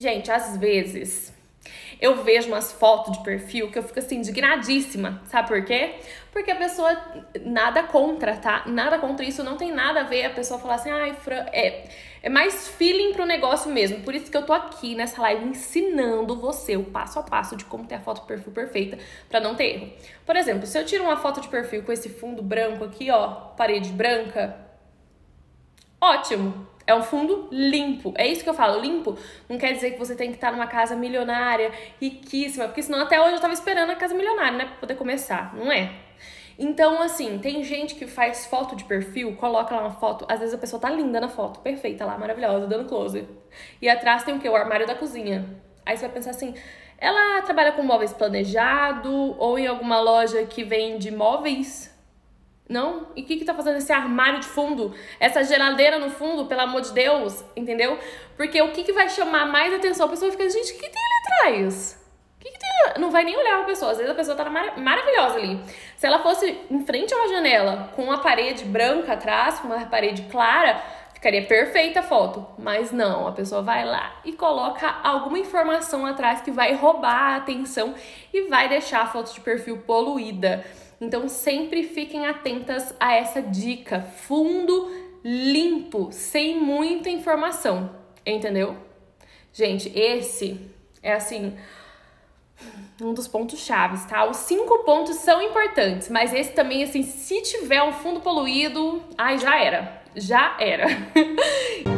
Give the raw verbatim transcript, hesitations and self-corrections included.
Gente, às vezes eu vejo umas fotos de perfil que eu fico assim, indignadíssima. Sabe por quê? Porque a pessoa, nada contra, tá? Nada contra isso, não tem nada a ver a pessoa falar assim, ai, Fran, é, é mais feeling pro negócio mesmo. Por isso que eu tô aqui nessa live ensinando você o passo a passo de como ter a foto de perfil perfeita pra não ter erro. Por exemplo, se eu tiro uma foto de perfil com esse fundo branco aqui, ó, parede branca, ótimo. É um fundo limpo. É isso que eu falo, limpo não quer dizer que você tem que estar numa casa milionária, riquíssima, porque senão até hoje eu tava esperando a casa milionária, né, pra poder começar, não é? Então, assim, tem gente que faz foto de perfil, coloca lá uma foto, às vezes a pessoa tá linda na foto, perfeita lá, maravilhosa, dando close. E atrás tem o quê? O armário da cozinha. Aí você vai pensar assim, ela trabalha com móveis planejado ou em alguma loja que vende móveis? Não? E o que que tá fazendo esse armário de fundo? Essa geladeira no fundo, pelo amor de Deus, entendeu? Porque o que que vai chamar mais atenção? A pessoa fica, gente, o que que tem ali atrás? O que que tem? Não vai nem olhar pra pessoa. Às vezes a pessoa tá mar maravilhosa ali. Se ela fosse em frente a uma janela, com uma parede branca atrás, com uma parede clara, ficaria perfeita a foto. Mas não, a pessoa vai lá e coloca alguma informação atrás que vai roubar a atenção e vai deixar a foto de perfil poluída. Então, sempre fiquem atentas a essa dica. Fundo limpo, sem muita informação. Entendeu? Gente, esse é, assim, um dos pontos chaves, tá? Os cinco pontos são importantes, mas esse também, assim, se tiver um fundo poluído, ai, já era. Já era.